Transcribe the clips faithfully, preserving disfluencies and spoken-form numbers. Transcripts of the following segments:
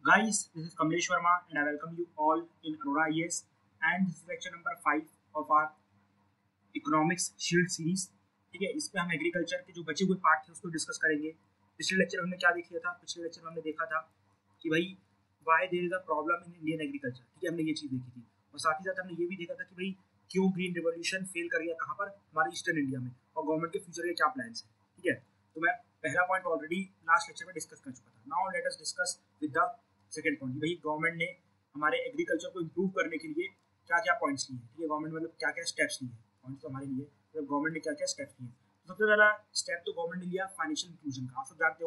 Guys, this is Kamlesh Verma and I welcome you all in Aurora I A S, and this is lecture number five of our economics shield series. ठीक है, इसमें हम agriculture के जो बचे हुए part थे उसको डिस्कस करेंगे। पिछले लेक्चर में हमने क्या देख लिया था? पिछले लेक्चर में हमने देखा था कि भाई why there is a problem in Indian agriculture. ठीक है, हमने ये चीज़ देखी थी और साथ ही साथ हमने ये भी देखा था कि भाई क्यों ग्रीन रिवॉल्यूशन फेल कर गया, कहाँ पर? हमारे ईस्टर्न इंडिया में, और गवर्नमेंट के फ्यूचर के क्या प्लान्स हैं। ठीक है, तो मैं पहला पॉइंट ऑलरेडी लास्ट लेक्चर में डिस्कस कर चुका था। Now let us discuss with the second point. भाई गवर्नमेंट ने हमारे एग्रीकल्चर को इम्प्रूव करने के लिए क्या क्या पॉइंट्स लिए हैं। ठीक है, गवर्नमेंट मतलब क्या क्या स्टेप्स लिए हैं, पॉइंट्स तो हमारे लिए मतलब गवर्नमेंट ने क्या क्या स्टेप्स लिए। तो सबसे पहला स्टेप तो गवर्नमेंट ने लिया फाइनेंशियल इंक्लूजन का। आप सब जानते हो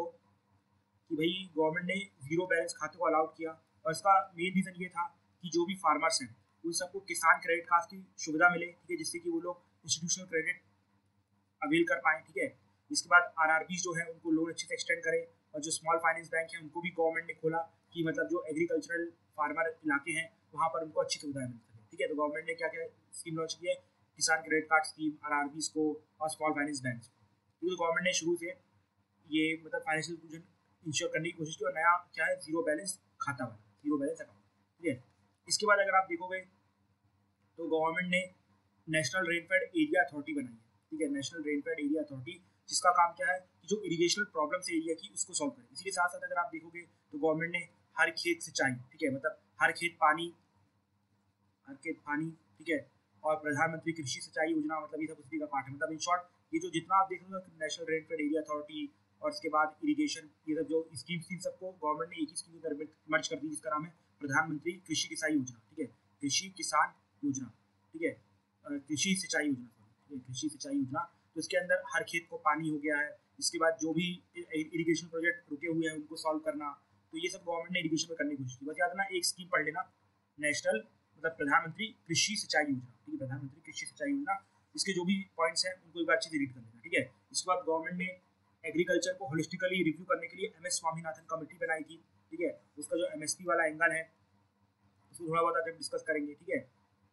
कि भाई गवर्नमेंट ने जीरो बैलेंस खाते को अलाउड किया और इसका मेन रीज़न ये था कि जो भी फार्मर्स हैं उन सबको किसान क्रेडिट कार्ड की सुविधा मिले। ठीक है, जिससे कि वो लोग इंस्टीट्यूशनल क्रेडिट अवेल कर पाएँ। ठीक है, इसके बाद आर आर बी जो है उनको लोन अच्छे से एक्सटेंड करें, और जो स्मॉल फाइनेंस बैंक है उनको भी गवर्नमेंट ने खोला कि मतलब जो एग्रीकल्चरल फार्मर इलाके हैं वहाँ पर उनको अच्छी सुविधाएं मिल सकें। ठीक है, तो गवर्नमेंट ने क्या क्या स्कीम लॉन्च की है? किसान credit card scheme, R R Bs को और स्मॉल फाइनेंस बैंक। क्योंकि गवर्नमेंट ने शुरू से ये मतलब फाइनेंशियल इंक्लूजन इंश्योर करने की कोशिश की, और नया क्या है? जीरो बैलेंस खाता वाला, जीरो बैलेंस अकाउंट। ठीक है, इसके बाद अगर आप देखोगे तो गवर्नमेंट ने नेशनल रेनफेड एरिया अथॉरिटी बनाई है। ठीक है, नेशनल रेनफेड एरिया अथॉरिटी, जिसका काम क्या है कि जो इरिगेशनल प्रॉब्लम्स एरिया की उसको सॉल्व करें। इसी के साथ साथ अगर आप देखोगे तो गवर्नमेंट ने हर खेत सिंचाई, ठीक है, मतलब हर खेत पानी, हर खेत पानी, ठीक है, और प्रधानमंत्री कृषि सिंचाई योजना, मतलब ये सब उसी का पार्ट है। मतलब इन शॉर्ट ये जो जितना आप देखोगे नेशनल रेनफेड एरिया अथॉरिटी और इसके बाद इरिगेशन, ये सब जो स्कीम्स थी सबको गवर्नमेंट ने एक ही स्कीम में मर्ज कर दी, जिसका नाम है प्रधानमंत्री कृषि सिंचाई योजना। ठीक है, कृषि किसान योजना, ठीक है, कृषि सिंचाई योजना, सॉरी, कृषि सिंचाई योजना। तो इसके अंदर हर खेत को पानी हो गया है। इसके बाद जो भी इरिगेशन प्रोजेक्ट रुके हुए हैं उनको सॉल्व करना, तो ये सब गवर्नमेंट ने इरिगेशन में करने की कोशिश की। बस याद रखना एक स्कीम पढ़ लेना, नेशनल मतलब प्रधानमंत्री कृषि सिंचाई योजना। ठीक है, प्रधानमंत्री कृषि सिंचाई योजना, इसके जो भी पॉइंट्स हैं उनको एक बार अच्छे से रीड कर लेना। ठीक है, इसके बाद गवर्नमेंट ने एग्रीकल्चर को होलिस्टिकली रिव्यू करने के लिए एम एस स्वामीनाथन कमेटी बनाई थी। ठीक है, उसका जो एम एस पी वाला एंगल है उसको थोड़ा बहुत आगे डिस्कस करेंगे। ठीक है,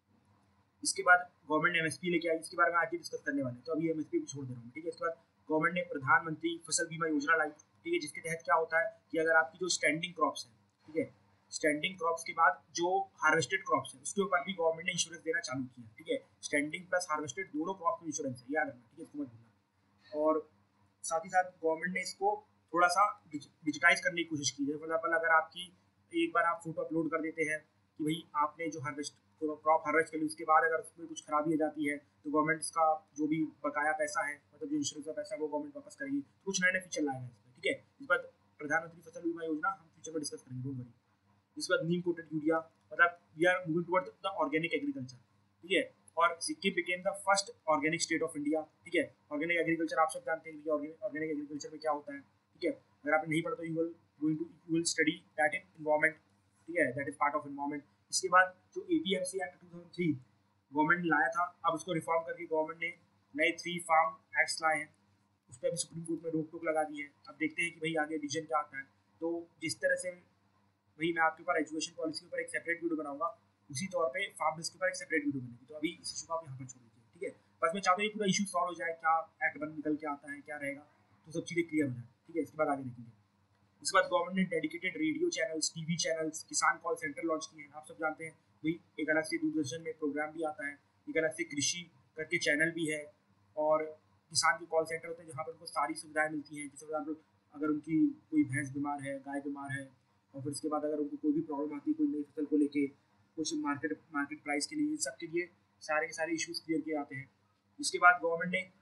इसके बाद गवर्नमेंट ने एमएसपी लेके आई, इसके बारे में आज ही डिस्कस करने वाले हैं, तो अभी एमएसपी भी छोड़ दे रहा हूँ। ठीक है, इसके बाद गवर्नमेंट ने प्रधानमंत्री फसल बीमा योजना लाई। ठीक है, जिसके तहत क्या होता है कि अगर आपकी जो स्टैंडिंग क्रॉप्स है, ठीक है, स्टैंडिंग क्रॉप्स के बाद जो हार्वेस्टेड क्रॉप्स है उसके ऊपर भी गवर्नमेंट ने इंश्योरेंस देना चालू किया। ठीक है, स्टैंडिंग प्लस हार्वेस्टेड दोनों क्रॉप में इंश्योरेंस है, याद रखना। ठीक है, इसको मत भूलना। और साथ ही साथ गवर्नमेंट ने इसको थोड़ा सा डिजिटाइज करने की कोशिश की है। फॉर एग्जाम्पल अगर आपकी एक बार आप फोटो अपलोड कर देते हैं कि भाई आपने जो हार्वेस्ट क्रॉप हार्वेस्ट कर ली, उसके बाद अगर उसमें कुछ खराबी आ जाती है तो गवर्नमेंट इसका जो भी बकाया पैसा है, मतलब जो इंश्योरेंस का पैसा है वो गवर्नमेंट वापस करेगी। तो कुछ नए नए फीचर लाएगा इसमें। ठीक है, इस बार प्रधानमंत्री फसल बीमा योजना हम फ्यूचर में डिस्कस करेंगे, डोंट वरी। इसके बाद नीम कोटेड यूरिया, मतलब we are moving toward the organic agriculture. ठीक है, और Sikkim became the first organic state of India. ठीक है, ऑर्गेनिक एग्रीकल्चर आप सब जानते हैं ऑर्गेनिक एग्रीकल्चर में क्या होता है। ठीक है, अगर आपने नहीं पढ़ा तो you will going to you will study that in environment. ठीक है, that is part of environment. इसके बाद जो APMC act two thousand three government ने लाया था, अब उसको रिफॉर्म करके गवर्नमेंट ने नए थ्री फार्म एक्ट्स लाए हैं। उस पर भी सुप्रीम कोर्ट में रोक टोक लगा दी है। अब देखते हैं कि भाई आगे डिसीजन क्या आता है। तो जिस तरह से भाई मैं आपके ऊपर एजुकेशन पॉलिसी के ऊपर एक सेपरेट वीडियो बनाऊंगा, उसी तौर पे फार्म बिल्स के ऊपर एक सेपरेट वीडियो बनेगी। तो अभी इस इशू को आप यहाँ पर छोड़ दीजिए। ठीक है, बस मैं चाहता हूँ ये पूरा इशू सॉल्व हो जाए, क्या एक्ट बन निकल के आता है, क्या रहेगा, तो सब चीज़ें क्लियर हो जाए। ठीक है, इसके बाद आगे देखेंगे। इसके बाद गवर्नमेंट ने dedicated radio channels, TV channels, किसान कॉल सेंटर लॉन्च किए हैं। आप सब जानते हैं भाई एक अलग से दूरदर्शन में प्रोग्राम भी आता है, एक अलग से कृषि करके चैनल भी है, और किसान के कॉल सेंटर होते हैं जहाँ पर उनको सारी सुविधाएं मिलती हैं। जैसे फॉर अगर उनकी कोई भैंस बीमार है, गाय बीमार है, और फिर उसके बाद अगर उनको कोई भी प्रॉब्लम आती है कोई नई फसल को लेके, कुछ मार्केट मार्केट प्राइस के लिए, इन सब के लिए सारे के सारे इश्यूज क्लियर किए जाते हैं। इसके बाद गवर्नमेंट ने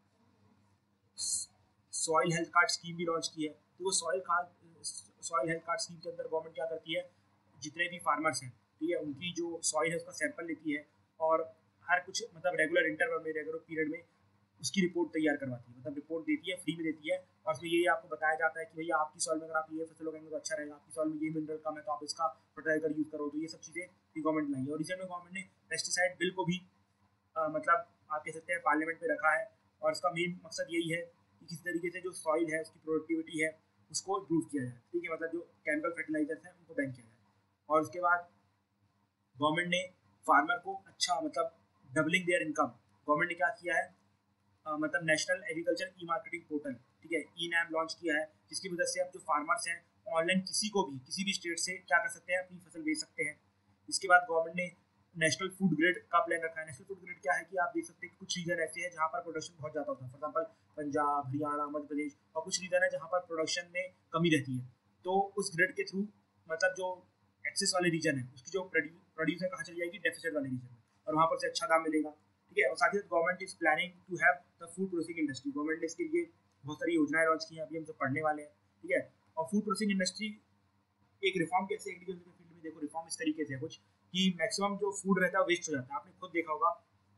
सॉइल हेल्थ कार्ड स्कीम भी लॉन्च की है। तो वो soil card soil health card scheme के अंदर गवर्नमेंट क्या करती है, जितने भी फार्मर्स हैं, ठीक है, उनकी जो सॉइल है उसका सैंपल लेती है, और हर कुछ मतलब रेगुलर इंटरवल में, रेगुलर पीरियड में उसकी रिपोर्ट तैयार करवाती है, मतलब रिपोर्ट देती है, फ्री में देती है। और उसमें ये आपको बताया जाता है कि भैया आपकी सॉइल में अगर आप ये फसल उगाएंगे तो अच्छा रहेगा, आपकी सॉइल में ये मिनरल कम है तो आप इसका फर्टिलाइजर यूज़ करो। तो ये सब चीज़ें भी गवर्नमेंट लाई है। और रिसेंट में गवर्नमेंट ने पेस्टिसाइड बिल को भी आ, मतलब आप कह सकते हैं पार्लियामेंट में रखा है, और इसका मेन मकसद यही है कि किस तरीके से जो सॉइल है उसकी प्रोडक्टिविटी है उसको इम्प्रूव किया जाए। ठीक है, मतलब जो केमिकल फर्टिलाइजर्स हैं उनको बैन किया जाए। और उसके बाद गवर्नमेंट ने फार्मर को अच्छा मतलब डबलिंग देयर इनकम, गवर्नमेंट ने क्या किया है, आ, मतलब national agriculture e marketing portal, ठीक है, ई नैम लॉन्च किया है, जिसकी वजह से अब जो फार्मर्स हैं ऑनलाइन किसी को भी किसी भी स्टेट से क्या कर सकते हैं, अपनी फसल बेच सकते हैं। इसके बाद गवर्नमेंट ने नेशनल फूड ग्रिड का प्लान रखा है। नेशनल फूड ग्रिड क्या है कि आप देख सकते हैं कुछ रीजन ऐसे हैं जहाँ पर प्रोडक्शन बहुत ज़्यादा होता है, फॉर एग्जाम्पल पंजाब, हरियाणा, मध्य प्रदेश, और कुछ रीजन है जहाँ पर प्रोडक्शन में कमी रहती है। तो उस ग्रिड के थ्रू मतलब जो एक्सेस वाले रीजन है उसकी जो प्रोड्यूस है कहाँ चली जाएगी, डेफिसिट वाले रीजन में, और वहाँ पर से अच्छा दाम मिलेगा। ठीक है, और साथ ही साथ government is planning to have the food processing industry. Government ने इसके लिए बहुत सारी योजनाएं लॉन्च की हैं, अभी हम सब पढ़ने वाले हैं। ठीक है, और फूड प्रोसेसिंग इंडस्ट्री एक रिफॉर्म कैसे एग्रीकल्चर के फील्ड में, देखो रिफॉर्म इस तरीके से है कुछ कि मैक्सिमम जो फूड रहता है वेस्ट हो जाता है। आपने खुद देखा होगा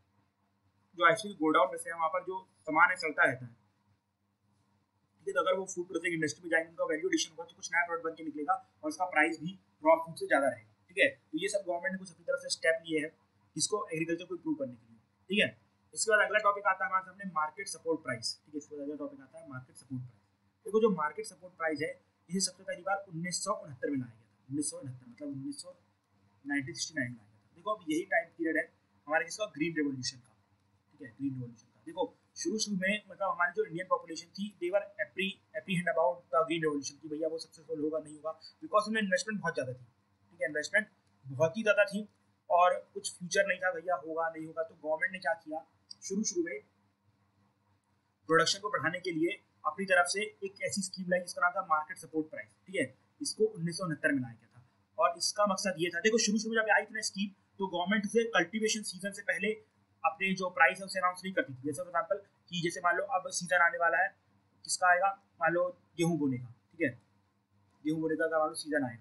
जो एक्चुअली गोडाउन में से है वहाँ पर जो सामान है चलता रहता है। ठीक है, तो अगर वो फूड प्रोसेसिंग इंडस्ट्री में जाएंगे, उनका वैल्यू एडिशन होगा तो कुछ नया प्रोडक्ट बन के निकलेगा और उसका प्राइस भी रॉ फूड से ज़्यादा रहेगा। ठीक है, तो ये सब गवर्नमेंट ने कुछ अपनी तरफ से स्टेप लिए हैं इसको एग्रीकल्चर को इम्प्रूव करने के लिए। ठीक है, इसके बाद अगला टॉपिक आता है हमारे सामने मार्केट सपोर्ट प्राइस। ठीक है, इसके बाद अगला टॉपिक आता है मार्केट सपोर्ट प्राइस। देखो जो मार्केट सपोर्ट प्राइस है इसे सबसे पहली बार उन्नीस सौ उनहत्तर में लाया गया था। उन्नीस सौ उनहत्तर मतलब उन्नीस सौ नाइनटीन सिक्सटी नाइन में लाया गया था। देखो अब यही टाइम पीरियड है हमारे किसका, ग्रीन रेवोल्यूशन का। ठीक है, ग्रीन रेवोल्यूशन का। देखो शुरू शुरू में मतलब हमारी जो इंडियन पॉपुलेशन थी they were appre apprehend about the green revolution की भैया वो सक्सेसफुल होगा नहीं होगा, बिकॉज उनमें इन्वेस्टमेंट बहुत ज़्यादा थी। ठीक है, इन्वेस्टमेंट बहुत ही ज़्यादा थी और कुछ फ्यूचर नहीं था भैया होगा नहीं होगा। तो गवर्नमेंट ने क्या किया, शुरू शुरू में प्रोडक्शन को बढ़ाने के लिए अपनी तरफ से एक ऐसी स्कीम लाई जिसका नाम था मार्केट सपोर्ट प्राइस। ठीक है, इसको उन्नीस सौ उनहत्तर में लाया गया था और इसका मकसद ये था, देखो शुरू शुरू में जब आई थी ना स्कीम तो गवर्नमेंट से कल्टीवेशन सीजन से पहले अपने जो प्राइस है उसे अनाउंस नहीं करती थी। जैसे फॉर एग्जाम्पल कि जैसे मान लो अब सीजन आने वाला है, किसका आएगा, मान लो गेहूँ बोने का। ठीक है, गेहूँ बोने का मान लो सीजन आएगा,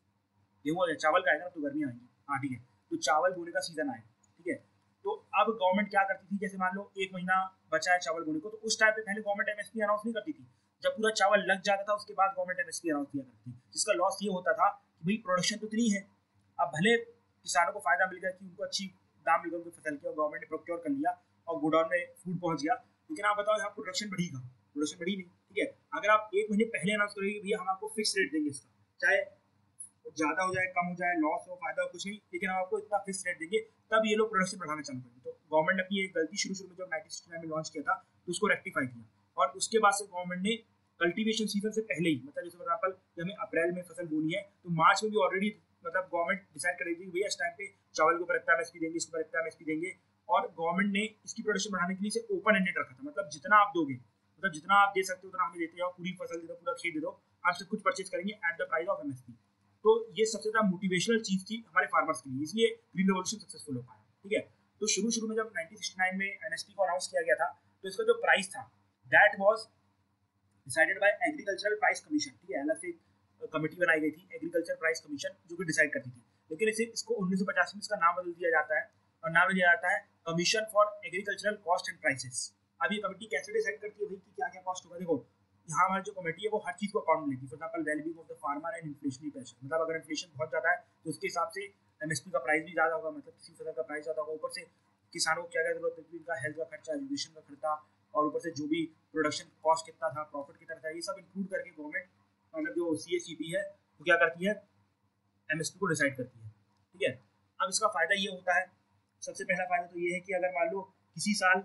गेहूँ चावल का आएगा तो गर्मी आएगी। हाँ ठीक है, तो चावल बोने का सीजन आएगा। ठीक है, तो अब गवर्नमेंट क्या करती थी, जैसे मान लो एक महीना बचा है चावल बोने को, तो उस टाइम पे पहले गवर्नमेंट एमएसपी अनाउंस नहीं करती थी। जब पूरा चावल लग जाता था उसके बाद गवर्नमेंट एमएसपी अनाउंस किया करती थी, जिसका लॉस ये होता था कि भाई प्रोडक्शन तो इतनी है, अब भले किसानों को फायदा मिल गया कि उनको अच्छी दाम मिल गया उनकी फसल के और गवर्नमेंट ने प्रोक्योर कर लिया और गोडाउन में फूड पहुंच गया, लेकिन आप बताओ यहाँ प्रोडक्शन बढ़ेगा, प्रोडक्शन बढ़ी नहीं। ठीक है, अगर आप एक महीने पहले अनाउंस करोगे भैया हम आपको फिक्स रेट देंगे इसका, चाहे ज़्यादा हो जाए कम हो जाए लॉस हो फायदा हो कुछ नहीं, लेकिन हम आपको इतना फिक्स रेट देंगे, तब ये लोग प्रोडक्शन बढ़ाना चालू करेंगे। तो गवर्नमेंट ने अपनी एक गलती शुरू शुरू में जब नाइनटीन सिक्सटी नाइन में लॉन्च किया था तो उसको रेक्टिफाई किया और उसके बाद से गवर्नमेंट ने कल्टीवेशन सीजन से पहले ही, मतलब जैसे फॉर एग्जाम्पल जब हमें अप्रैल में फसल बोनी है तो मार्च में भी ऑलरेडी मतलब गवर्नमेंट डिसाइड कर रही थी कि भैया इस टाइम पे चावल के ऊपर इतना एमएसपी देंगे, इसके ऊपर इतना एमएसपी देंगे, और गवर्नमेंट ने इसकी प्रोडक्शन बढ़ाने के लिए इसे ओपन एंडेड रखा था। मतलब जितना आप दोगे, मतलब जितना आप दे सकते हो उतना हमें देते जाओ, पूरी फसल दे दो, पूरा खेत दे दो, हम सब कुछ परचेज करेंगे at the price of MSP. तो ये सबसे ज़्यादा मोटिवेशनल चीज़ थी हमारे फार्मर्स के लिए, इसलिए ग्रीन रेवोल्यूशन सक्सेसफुल हो पाया। ठीक है, तो शुरू शुरू में जब नाइनटीन सिक्सटी नाइन में एमएसपी को अनाउंस किया गया था तो इसका जो प्राइस था that was decided by agricultural price commission. ठीक है, अलग से कमेटी बनाई गई थी एग्रीकल्चर प्राइस कमीशन जो कि डिसाइड करती थी, लेकिन इसे इसको उन्नीस सौ पचासी में इसका नाम बदल दिया जाता है और नाम दिया जाता है commission for agricultural cost and prices. अब ये कमेटी कैसे डिसाइड करती है भाई कि क्या क्या कॉस्ट होगा, देखो यहाँ हमारी जो कमेटी है वो हर चीज़ को अकाउंट में लेती है। For example wellbeing of the farmer and inflationary pressure, मतलब अगर इन्फ्लेशन बहुत ज़्यादा है तो उसके हिसाब से एमएसपी का प्राइस भी ज़्यादा होगा, मतलब किसी फसल का प्राइस ज़्यादा होगा, ऊपर से किसानों को क्या क्या जरूरत है, उनका हेल्थ का खर्चा, एजुकेशन का खर्चा, और ऊपर से जो भी प्रोडक्शन कॉस्ट कितना था, प्रॉफिट कितना था, ये सब इंक्लूड करके गवर्नमेंट मतलब जो सी एस सी पी है वो क्या करती है, एमएसपी को डिसाइड करती है। ठीक है, अब इसका फ़ायदा ये होता है, सबसे पहला फ़ायदा तो ये है कि अगर मान लो किसी साल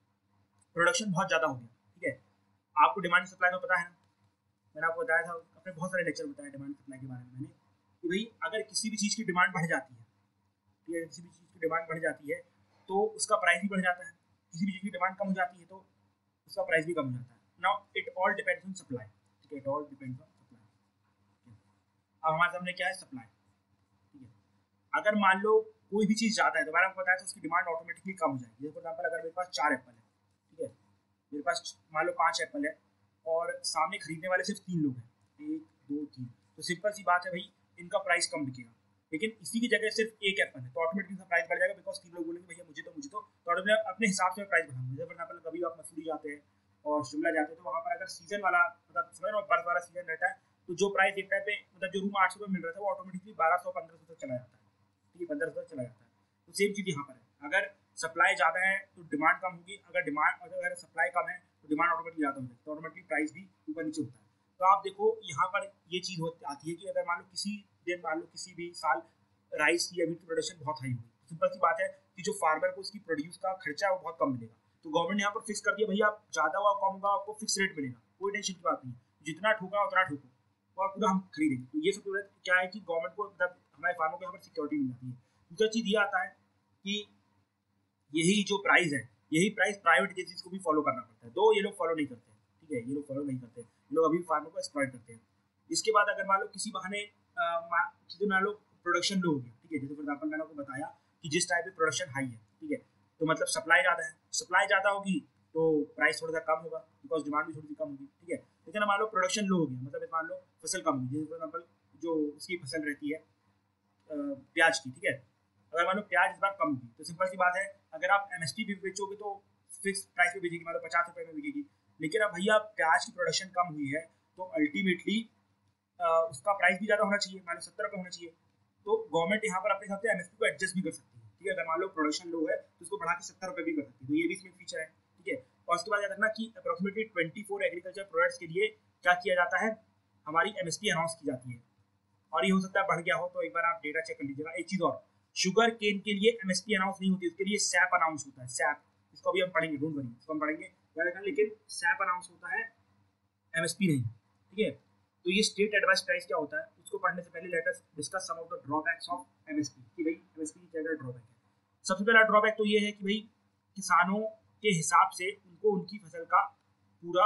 प्रोडक्शन बहुत ज़्यादा हो गया, ठीक है, आपको डिमांड सप्लाई तो पता है ना, मैंने आपको बताया था अपने बहुत सारे लेक्चर बताया डिमांड सप्लाई के बारे में मैंने, कि भाई अगर किसी भी चीज़ की डिमांड बढ़ जाती है, ठीक है, किसी भी चीज़ की डिमांड बढ़ जाती है तो उसका प्राइस भी बढ़ जाता है, किसी भी चीज़ की डिमांड कम हो जाती है तो उसका प्राइस भी कम हो जाता है। Now it all depends on supply. ठीक है, it all depends on supply. अब हमारे सामने क्या है, सप्लाई। ठीक है, अगर मान लो कोई भी चीज़ ज़्यादा है तो मैंने आपको बताया था उसकी डिमांड ऑटोमेटिकली कम हो जाएगी। जैसे फॉर एग्जाम्पल अगर मेरे पास चार एप्पल है, ठीक है, मेरे पास मान लो पाँच एप्पल है और सामने खरीदने वाले सिर्फ तीन लोग हैं, एक दो तीन, तो सिंपल सी बात है भाई इनका प्राइस कम बिकेगा, लेकिन इसी की जगह सिर्फ एक एप्पल है तो ऑटोमेटिकली इसका प्राइस बढ़ जाएगा, बिकॉज तीन लोग बोलेंगे भैया मुझे तो मुझे तो तो ऑटोमेटिक अपने हिसाब से प्राइस बढ़ाऊंगा। जैसे फॉर एग्जाम्पल कभी आप मसूरी जाते हैं और शिमला जाते हैं तो वहाँ पर अगर सीजन वाला मतलब समझ लो बर्फ वाला सीजन रहता है तो जो प्राइस एक टाइम पे मतलब जो रूम आठ सौ रुपये मिल रहा था वो ऑटोमेटिकली बारह सौ पंद्रह सौ तक चला जाता है, ठीक है, पंद्रह सौ तक चला जाता है। तो सेम चीज़ यहाँ पर है, अगर सप्लाई ज़्यादा है तो डिमांड कम होगी, अगर डिमांड अगर सप्लाई कम है तो डिमांड ऑटोमेटिकली ज़्यादा होगी, तो ऑटोमेटिकली प्राइस भी ऊपर नीचे होता है। तो आप देखो यहाँ पर ये चीज़ होती आती है कि अगर मान लो किसी दिन मान लो किसी भी साल राइस की अभी प्रोडक्शन बहुत हाई होगी, सिंपल सी बात है कि जो फार्मर को उसकी प्रोड्यूस का खर्चा है वो बहुत कम मिलेगा, तो गवर्नमेंट ने यहाँ पर फिक्स कर दिया भैया आप ज़्यादा हुआ कम होगा आपको फिक्स रेट मिलेगा, कोई टेंशन की बात नहीं, जितना ठोका उतना ठोको, और पूरा हम खरीदेंगे। तो ये सब क्या है कि गवर्नमेंट को मतलब हमारे फार्मर को यहाँ पर सिक्योरिटी मिल जाती है। दूसरा चीज़ ये आता है कि यही जो प्राइस है, यही प्राइस प्राइवेट एजेंसीज को भी फॉलो करना पड़ता है, दो ये लोग फॉलो नहीं करते हैं, ठीक है, ये लोग फॉलो नहीं करते हैं, ये लोग अभी फार्मर को एक्सप्लॉइट करते हैं। इसके बाद अगर मान लो किसी बहाने किसी मान लो प्रोडक्शन लो हो गया, ठीक है, जैसे फॉर एग्जाम्पल मैंने आपको बताया कि जिस टाइप की प्रोडक्शन हाई है, ठीक है, तो मतलब सप्लाई ज़्यादा है, सप्लाई ज़्यादा होगी तो प्राइस थोड़ा सा कम होगा बिकॉज डिमांड भी थोड़ी सी कम होगी, ठीक है। लेकिन मान लो प्रोडक्शन लो हो गया, मतलब मान लो फसल कम होगी, जैसे फॉर एग्जाम्पल जो उसकी फसल रहती है प्याज की, ठीक है, अगर मान लो प्याज इस बार कम होगी तो सिंपल सी बात है, अगर आप एमएसपी भी बेचोगे तो फिक्स प्राइस पे बेचेगी, मान लो पचास रुपए में बिकेगी। लेकिन अब भैया प्याज की प्रोडक्शन कम हुई है तो अल्टीमेटली उसका प्राइस भी ज़्यादा होना चाहिए, मान लो सत्तर रुपये होना चाहिए। तो गवर्नमेंट यहाँ पर अपने हिसाब से एमएसपी को एडजस्ट भी कर सकती है, ठीक है, अगर मान लो प्रोडक्शन लो है तो उसको बढ़ा के सत्तर रुपये भी कर सकती है, तो ये भी इसमें फीचर है, ठीक है। और उसके बाद याद रखना कि approximately twenty four agriculture products के लिए क्या किया जाता है, हमारी एमएसपी अनाउंस की जाती है, और ये हो सकता है बढ़ गया हो, तो एक बार आप डेटा चेक कर लीजिएगा। एक चीज़ और, शुगर केन के लिए एमएसपी अनाउंस नहीं होती, उसके लिए सैप अनाउंस होता है, सैप, इसको अभी हम पढ़ेंगे, डोंट वरी, इसको हम पढ़ेंगे याद रखना, लेकिन सैप अनाउंस होता है, एमएसपी नहीं, ठीक है। तो ये स्टेट एडवाइस प्राइस क्या होता है, उसको पढ़ने से पहले let us discuss some of the drawbacks of MSP, कि भाई एमएसपी की क्या क्या ड्रॉबैक है। सबसे पहला ड्रॉबैक तो ये है कि भाई किसानों के हिसाब से उनको उनकी फसल का पूरा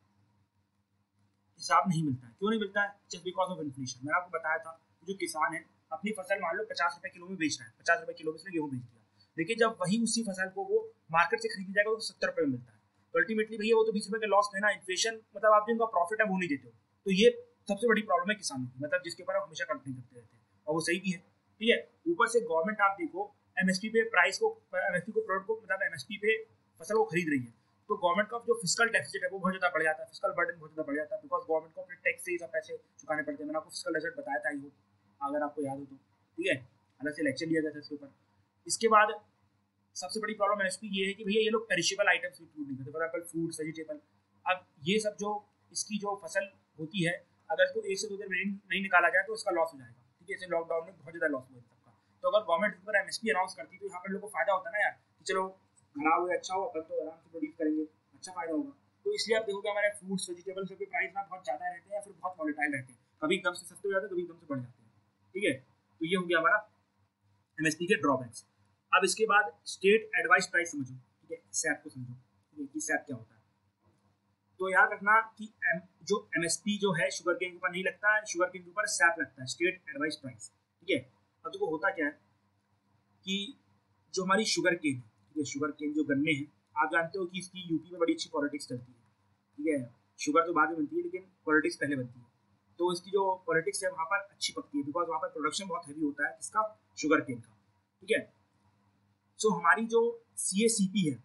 हिसाब नहीं मिलता है। क्यों नहीं मिलता है? Just because of inflation. मैंने आपको बताया था जो किसान है अपनी फसल मान लो पचास रुपए किलो में बेच रहा है, पचास रुपए किलो में उसने गेहूँ बेच दिया, लेकिन जब वही उसी फसल को वो मार्केट से खरीदी जाएगा तो सत्तर रुपये में मिलता है, तो अल्टीमेटली भैया वो तो बीस रुपये का लॉस है ना। इन्फ्लेशन मतलब आप जिनका प्रॉफिट है वो नहीं देते हो, तो ये सबसे बड़ी प्रॉब्लम है किसानों की, मतलब जिसके ऊपर आप हमेशा कंप्लेन करते रहते हैं, और वो सही भी है, ठीक है। ऊपर से गवर्नमेंट आप देखो एमएसपी पे प्राइस को, एमएसपी को प्रोडक्ट को मतलब एमएसपी पे फसल को खरीद रही है, तो गवर्नमेंट का जो फिस्कल डेफिसिट है वो बहुत ज़्यादा बढ़ जाता है, फिस्कल बर्डन बहुत ज़्यादा बढ़ जाता है, बिकॉज गवर्नमेंट को अपने टैक्स से ही सब पैसे चुकाने पड़ते हैं। मैंने आपको फिस्कल डेफिसिट बताया था, आई होप अगर आपको याद हो तो, ठीक है, अलग से लेक्चर लिया गया था इसके ऊपर। इसके बाद सबसे बड़ी प्रॉब्लम एमएसपी ये है कि भैया ये लोग पेरिशेबल आइटम्स भी इंक्लूड नहीं करते, फॉर एग्जाम्पल फ्रूट्स, वेजिटेबल। अब ये सब जो इसकी जो फसल होती है अगर इसको एक से दो दिन में नहीं निकाला जाए तो इसका लॉस हो जाएगा, ठीक है। जैसे लॉकडाउन में बहुत ज़्यादा लॉस हुआ सबका, तो अगर गवर्नमेंट इस पर एमएसपी अनाउंस करती तो यहाँ पर लोगों को फायदा होता ना यार, कि चलो खराब हो अच्छा हो अपन तो आराम से प्रोड्यूस करेंगे, अच्छा फायदा होगा। तो इसलिए आप देखोगे हमारे फ्रूट्स वेजिटेबल्स के प्राइस ना बहुत ज़्यादा रहते हैं या फिर बहुत वॉलेटाइल रहते हैं, कभी एकदम से सस्ते हो जाते हैं, कभी एकदम से बढ़ जाते हैं, ठीक है। तो ये हो गया हमारा एमएसपी के ड्रॉबैक्स। अब इसके बाद स्टेट एडवाइस प्राइस समझो, ठीक है, सैप को समझो, ठीक है, कि सैप क्या होता है। तो याद रखना कि एम, जो एमएसपी जो है शुगर केन के ऊपर नहीं लगता है, शुगर केन के ऊपर सैप लगता है, स्टेट एडवाइस प्राइस, ठीक है। अब देखो होता क्या है कि जो हमारी शुगर केन है, ठीक है, शुगर केन जो गन्ने हैं, आप जानते हो कि इसकी यूपी में बड़ी अच्छी पॉलिटिक्स चलती है, ठीक है, शुगर तो बाद में बनती है लेकिन पॉलिटिक्स पहले बनती है। तो इसकी जो पॉलिटिक्स है वहाँ पर अच्छी पकती है, बिकॉज वहाँ पर प्रोडक्शन बहुत हैवी होता है इसका, शुगर केन का, ठीक है। सो हमारी जो सी ए सी पी है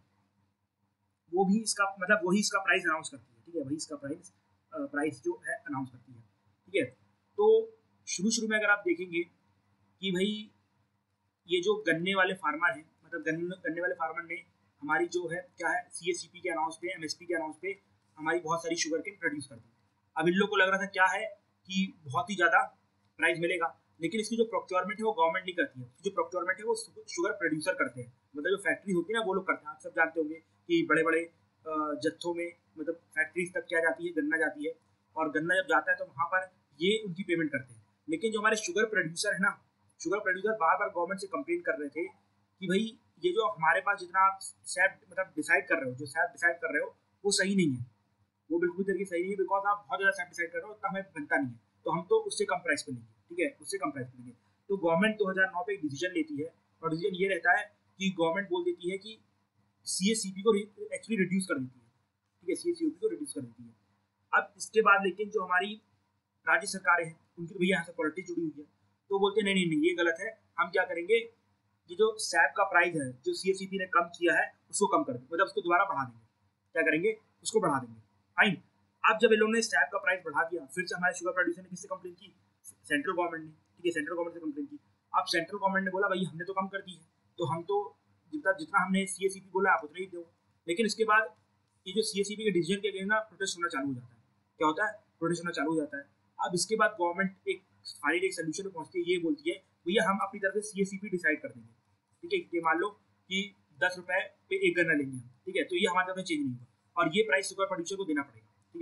वो भी इसका मतलब वही इसका प्राइस अनाउंस करती है, ठीक है, वही इसका प्राइस प्राइस जो है अनाउंस करती है, ठीक है। तो शुरू शुरू में अगर आप देखेंगे कि भाई ये जो गन्ने वाले फार्मर हैं, मतलब गन्ने गन्ने वाले फार्मर ने हमारी जो है क्या है सी ए सी पी के अनाउंस पे, एम एस पी के अनाउंस पे हमारी बहुत सारी शुगर केन प्रोड्यूस कर दी। अब इन लोग को लग रहा था क्या है कि बहुत ही ज़्यादा प्राइस मिलेगा, लेकिन इसकी जो प्रोक्योरमेंट है वो गवर्नमेंट नहीं करती है, जो प्रोक्योरमेंट है वो शुगर प्रोड्यूसर करते हैं, मतलब जो फैक्ट्री होती है ना वो लोग करते हैं। आप सब जानते होंगे कि बड़े बड़े जत्थों में मतलब फैक्ट्रीज तक क्या जाती है, गन्ना जाती है, और गन्ना जब जाता है तो वहाँ पर ये उनकी पेमेंट करते हैं। लेकिन जो हमारे शुगर प्रोड्यूसर है ना, शुगर प्रोड्यूसर बार बार गवर्नमेंट से कंप्लेन कर रहे थे कि भाई ये जो हमारे पास जितना आप सैप मतलब डिसाइड कर रहे हो, जो सैप डिसाइड कर रहे हो वो सही नहीं है, वो बिल्कुल तरीके सही नहीं है, बिकॉज आप बहुत ज़्यादा सैप डिसाइड कर रहे हो, उतना हमें बनता नहीं है, तो हम तो उससे कम प्राइस पे लेंगे, ठीक है, उससे कम प्राइस पे लेंगे। तो गवर्नमेंट दो हज़ार नौ पे एक डिसीजन लेती है, और डिसीजन ये रहता है कि गवर्नमेंट बोल देती है कि सी ए सी पी को एक्चुअली रिड्यूस कर देती है, ठीक है, सी ए सी पी को रिड्यूस कर देती है। अब इसके बाद लेकिन जो हमारी राज्य सरकारें हैं उनकी भैया यहाँ से पॉलिटिक्स जुड़ी हुई है, तो बोलते हैं नहीं नहीं नहीं ये गलत है, हम क्या करेंगे, ये जो सैप का प्राइस है जो सी ए सी पी ने कम किया है उसको कम कर देंगे, मतलब उसको दोबारा बढ़ा देंगे, क्या करेंगे उसको बढ़ा देंगे, फाइन। अब जब इन लोगों ने सैप का प्राइस बढ़ा दिया, फिर से हमारे शुगर प्रोड्यूसर ने किससे कंप्लेन की, सेंट्रल गवर्नमेंट ने, ठीक है, सेंट्रल गवर्नमेंट से कंप्लेन की। अब सेंट्रल गवर्नमेंट ने बोला भाई हमने तो कम कर दी है, तो हम तो जितना जितना हमने सी ए सी पी बोला आप उतना ही दो। लेकिन इसके बाद ये जो सी ए सी पी के डिसीजन के अगेंस्ट ना प्रोटेस्ट होना चालू हो जाता है, क्या होता है, प्रोटेस्ट होना चालू हो जाता है। अब इसके बाद गवर्नमेंट एक फाइनली एक सोल्यूशन में पहुंचती है, ये बोलती है भैया हम अपनी तरफ से सी ए सी पी डिसाइड कर देंगे, ठीक है, ये मान लो कि दस रुपए पे एक गन्ना लेंगे हम, ठीक है, तो ये हमारे तरफ से चेंज नहीं होगा और ये प्राइस शुगर प्रोड्यूसर को देना पड़ेगा, ठीक है।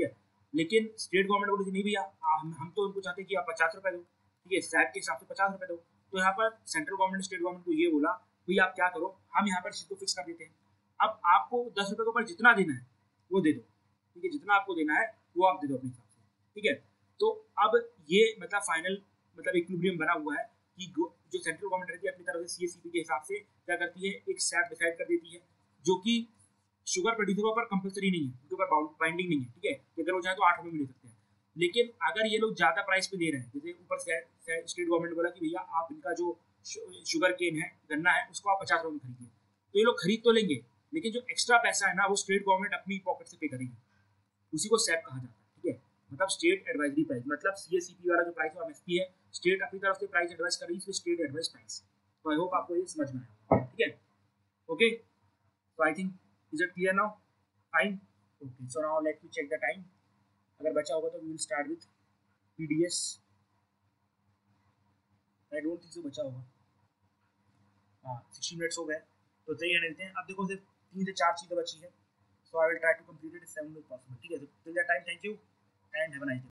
लेकिन स्टेट गवर्नमेंट बोली थी नहीं भैया, हम हम तो उनको चाहते हैं कि आप पचास रुपये दो, ठीक है, सैप के हिसाब से पचास रुपये दो। तो यहाँ पर सेंट्रल गवर्नमेंट स्टेट गवर्नमेंट को ये बोला भैया आप क्या करो, हम यहाँ पर चीज़ को फिक्स कर देते हैं, अब आपको दस रुपये के ऊपर जितना देना है वो दे दो, ठीक है, जितना आपको देना है वो आप दे दो अपने हिसाब से, ठीक है। तो अब ये मतलब फाइनल मतलब इक्विलिब्रियम बना हुआ है कि जो सेंट्रल गवर्नमेंट रहती है अपनी तरफ से सीएससीपी के हिसाब से क्या करती है, एक सैप डिसाइड कर देती है जो कि शुगर प्रोड्यूसरों पर कंपलसरी नहीं है, उनके ऊपर बाइंडिंग नहीं है, ठीक है, कि अगर वो चाहे तो आठ रुपये में ले सकते हैं। लेकिन अगर ये लोग ज़्यादा प्राइस पे दे रहे हैं, जैसे ऊपर से स्टेट गवर्नमेंट बोला कि भैया आप इनका जो शुगर केन है, गन्ना है, उसको आप पचास रुपये में खरीदिए, तो ये लोग खरीद तो लेंगे, लेकिन जो एक्स्ट्रा पैसा है ना वो स्टेट गवर्नमेंट अपनी पॉकेट से पे करेगी, उसी को सैप कहा जाता है, ठीक है, मतलब स्टेट एडवाइजरी प्राइस, मतलब सीएससीपी वाला जो प्राइस है एमएसपी है, स्टेट अपनी तरफ से प्राइस एडवाइस कर रही है, इसलिए स्टेट एडवाइस प्राइस। तो आई होप आपको ये समझ में आया, ठीक है, okay. So I think is it clear now, fine, okay. So now let me check the time, अगर बचा होगा तो we will start with PDS, I don't think so बचा होगा, हाँ सिक्सटी मिनट्स हो गए, तो सही रहने देते हैं। अब देखो सिर्फ तीन से चार चीज़ें बची है, so I will try to complete it seven possible, ठीक है। Till that time thank you and have a nice day.